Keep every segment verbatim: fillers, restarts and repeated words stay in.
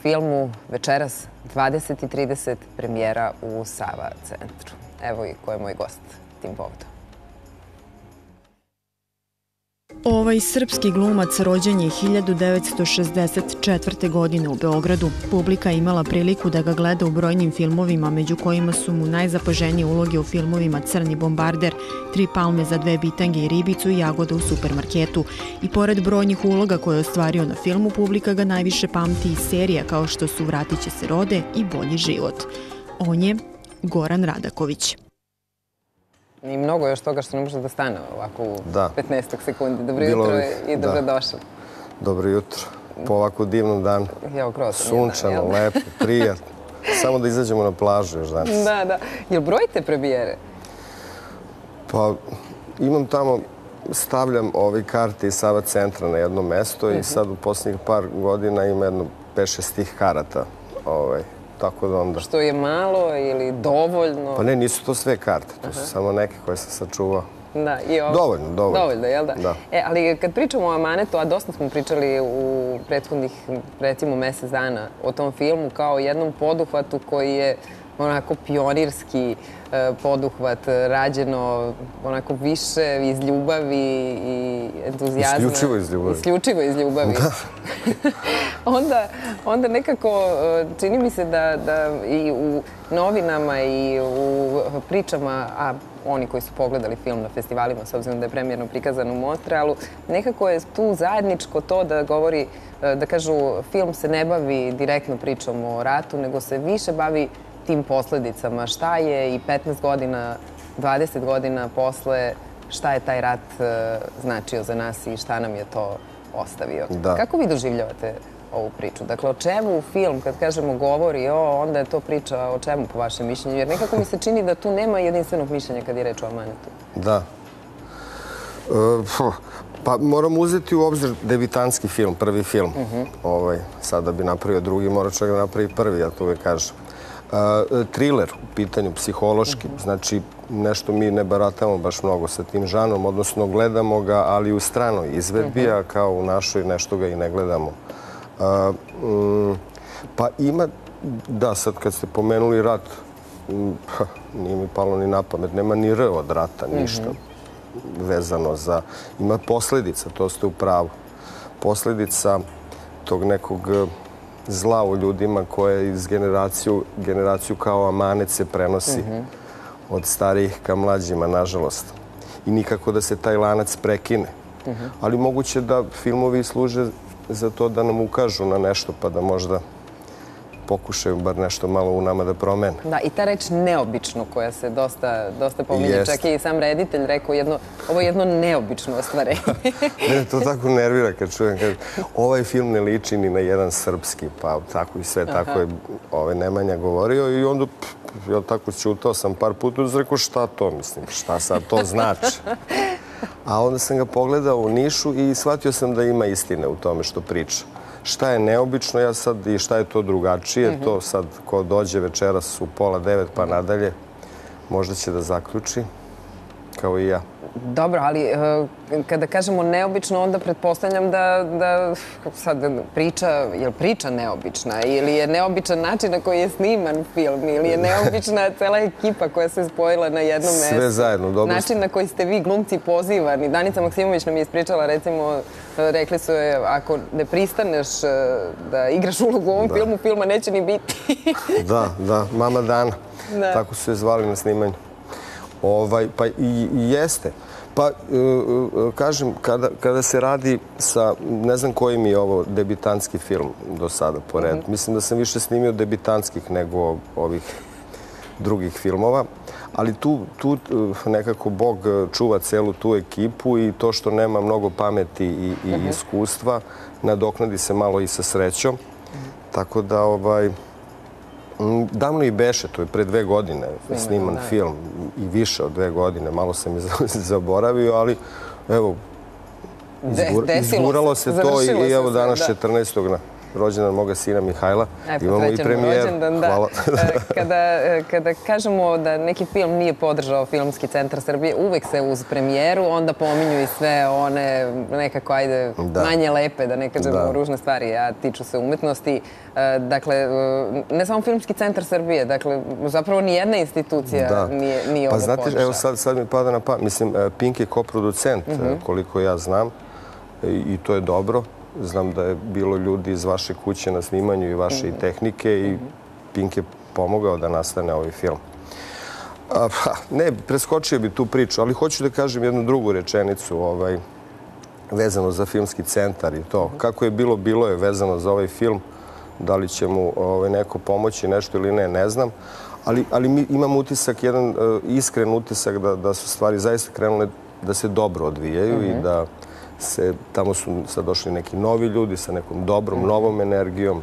filmu večeras dvadeset i trideset premijera u Sava centru. Evo i ko je moj gost tim povodom. Ovaj srpski glumac rođen je hiljadu devetsto šezdeset četvrte. godine u Beogradu. Publika je imala priliku da ga gleda u brojnim filmovima, među kojima su mu najzapaženije uloge u filmovima Crni bombarder, Tri palme za dve bitange i ribicu i Jagoda u supermarketu. I pored brojnih uloga koje je ostvario na filmu, publika ga najviše pamti iz serija kao što su Vratit će se rode i Bolji život. On je Goran Radaković. I mnogo još toga što ne može da stane ovako u petnaest sekundi. Dobro Bilo jutro bih, i da. dobrodošli. Dobro jutro. Po ovako divnom danu. Evo, grozan je dan, Sunčano, jel da? lepo, prijatno. Samo da izađemo na plažu još danas. Da, da. Jel brojite premijere? Pa imam tamo, stavljam ove karte iz Sava centra na jedno mesto i sad u posljednjih par godina ima jedno pet šest tih karata. Ovaj, tako da onda... Što je malo ili dovoljno? Pa ne, nisu to sve karte. To su samo neke koje sam sačuvao. Da, i ovo... Dovoljno, dovoljno. Dovoljno, jel da? Da. E, ali kad pričamo o Amanetu, a dosta smo pričali u prethodnih, recimo, mesec dana o tom filmu kao jednom poduhvatu koji je onako pionirski poduhvat, rađeno onako više iz ljubavi i entuzijazma. Isključivo iz ljubavi. Isključivo iz ljubavi. onda, onda nekako čini mi se da, da i u novinama i u pričama, a oni koji su pogledali film na festivalima, s obzirom da je premijerno prikazan u Montrealu, nekako je tu zajedničko to da govori, da kažu, film se ne bavi direktno pričom o ratu, nego se više bavi tim posledicama. Šta je i petnaest godina, dvadeset godina posle, šta je taj rat značio za nas i šta nam je to ostavio. Da. Kako vi doživljavate ovu priču? Dakle, o čemu film, kad kažemo govori, o, onda je to priča o čemu po vašem mišljenju? Jer nekako mi se čini da tu nema jedinstvenog mišljenja kad je reč o Amanetu. Da. E, pa moram uzeti u obzir debitanski film, prvi film. ovaj, sad da bi napravio drugi, mora čovjek da napravi prvi, ja to uvijek kažem. Uh, thriller u pitanju, psihološki. Znači, nešto mi ne baratamo baš mnogo sa tim žanrom, odnosno gledamo ga, ali u stranoj izvedbi, a kao u našoj nešto ga i ne gledamo. Uh, um, pa ima, da, sad kad ste pomenuli rat, um, ha, nije mi palo ni na pamet, nema ni R od rata, ništa vezano za... Ima posljedica, to ste u pravu. Posljedica tog nekog zla u ljudima koje iz generaciju, generaciju kao amanet se prenosi od starijih ka mlađima, nažalost. I nikako da se taj lanac prekine. Ali moguće da filmovi služe za to da nam ukažu na nešto, pa da možda pokušaju bar nešto malo u nama da promene. Da, i ta reč neobično koja se dosta, dosta pominje. Čak i sam reditelj rekao jedno, ovo je jedno neobično ostvarenje. Mene to tako nervira kad čujem, kad ovaj film ne liči ni na jedan srpski, pa tako i sve, tako je ovaj Nemanja govorio i onda ja tako ćutao sam par puta i rekao šta to, mislim, šta sad to znači. A onda sam ga pogledao u Nišu i shvatio sam da ima istine u tome što priča. Šta je neobično, ja sad, i šta je to drugačije, to sad ko dođe večeras u pola devet pa nadalje, možda će da zaključi, kao i ja. Dobro, ali kada kažemo neobično, onda pretpostavljam da, da sad priča, je li priča neobična ili je neobičan način na koji je sniman film ili je neobična cela ekipa koja se spojila na jedno mesto. Sve zajedno, dobro. Način na koji ste vi glumci pozivani. Danica Maksimović nam je ispričala, recimo, rekli su je, ako ne pristaneš da igraš ulogu u ovom filmu, filma neće ni biti. Da, da, Mama Dana. Tako su je zvali na snimanju. Ovaj, pa i jeste. Pa, kažem, kada se radi sa, ne znam koji mi je ovo debitanski film do sada po redu. Mislim da sam više snimio debitanskih nego ovih drugih filmova. Ali tu nekako Bog čuva celu tu ekipu i to što nema mnogo pameti i iskustva nadoknadi se malo i sa srećom. Tako da, ovaj... Davno i beše, to je pre dve godine sniman film i više od dve godine, malo sam je zaboravio, ali evo, izguralo se to i evo danas četrnaestog rođendan moga sina Mihajla. E, Imamo i premijeru. Hvala. Kada, kada kažemo da neki film nije podržao Filmski centar Srbije, uvek se uz premijeru onda pominju i sve one nekako, ajde, manje lepe, da ne kažemo ružne stvari, a tiču se umetnosti. Dakle, ne samo Filmski centar Srbije, dakle, zapravo nijedna institucija nije ovo podržala. Pa znate, evo sad mi pada na pamet, mislim, Pink je koproducent, koliko ja znam, i to je dobro. Znam da je bilo ljudi iz vaše kuće na snimanju i vaše i tehnike i Pink je pomogao da nastane ovaj film. Ne, preskočio bi tu priču, ali hoću da kažem jednu drugu rečenicu vezano za Filmski centar i to. Kako je bilo, bilo je vezano za ovaj film. Da li će mu neko pomoći nešto ili ne, ne znam. Ali mi imamo utisak, jedan iskren utisak da su stvari zaista krenule da se dobro odvijaju i da tamo su sad došli neki novi ljudi sa nekom dobrom, novom energijom.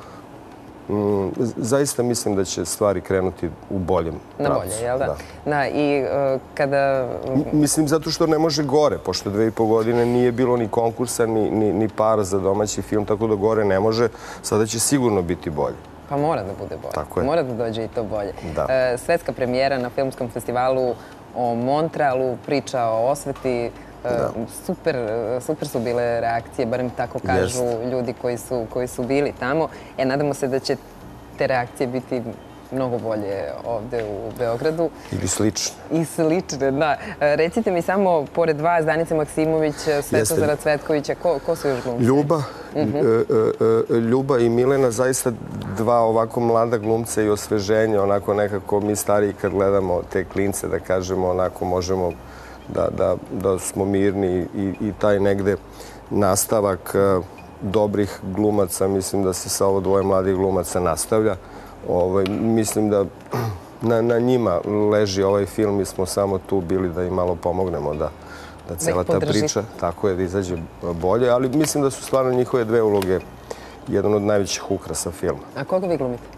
Zaista mislim da će stvari krenuti u boljem pravcu. Na bolje, jel da? Da, i kada... Mislim, zato što ne može gore, pošto dve i po godine nije bilo ni konkursa, ni para za domaći film, tako da gore ne može. Sada će sigurno biti bolje. Pa mora da bude bolje. Mora da dođe i to bolje. Svetska premijera na filmskom festivalu o Montrealu, priča o osveti. Super su bile reakcije, barem tako kažu ljudi koji su bili tamo. Nadamo se da će te reakcije biti mnogo bolje ovde u Beogradu. Ili slične. I slične, da. Recite mi samo, pored vas, Danica Maksimović, Svetozara Cvetkovića, ko su još glumci? Ljuba. Ljuba i Milena, zaista dva ovako mlada glumca i osveženja, onako nekako mi stariji kad gledamo te klince, da kažemo, onako možemo da smo mirni i taj negde nastavak dobrih glumaca, mislim da se sa ovo dvoje mladih glumaca nastavlja. Mislim da na njima leži ovaj film, mi smo samo tu bili da im malo pomognemo da cela ta priča tako je da izađe bolje, ali mislim da su stvarno njihove dve uloge jedan od najvećih ukrasa filma. A koga vi glumite?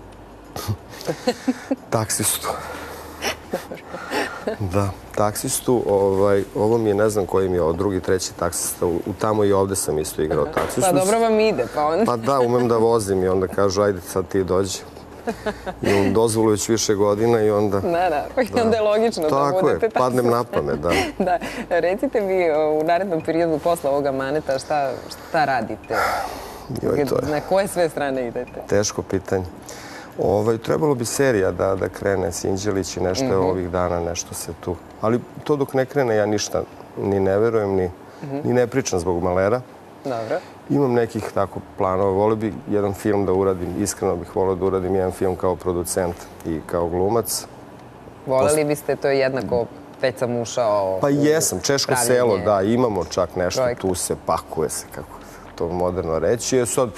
Taksistu. Da, taksistu. Ovo mi je, ne znam koji mi je ovo, drugi, treći taksista. U Tamo i ovde sam isto igrao taksistu. Pa dobro vam ide, pa onda... Pa da, umem da vozim i onda kažu, ajde sad ti dođi. Imam dozvolu već više godina i onda... Da, da, i onda je logično da budete taksista. Tako je, padnem na pamet, da. Da, recite mi u narednom periodu posle ovoga Amaneta šta radite? Na koje sve strane idete? Teško pitanje. Trebalo bi serija da krene, Sinđelić i nešto je ovih dana, nešto se tu. Ali to dok ne krene ja ništa ni ne verujem, ni ne pričam zbog Malera. Dobro. Imam nekih tako planova. Volio bih jedan film da uradim, iskreno bih volio da uradim jedan film kao producent i kao glumac. Voleli biste, to je jednako, već sam ušao... Pa jesam, Češko selo, da, imamo čak nešto, tu se pakuje se, kako to moderno reći. Je sad...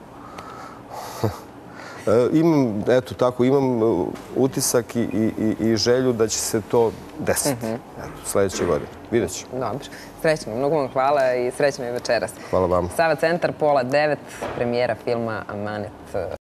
Imam, eto tako, imam utisak i želju da će se to desiti sljedeće godine. Vidjet ću. Dobro. Srećno. Mnogo vam hvala i srećno i večeras. Hvala vam. Sava centar, pola devet, premijera filma Amanet.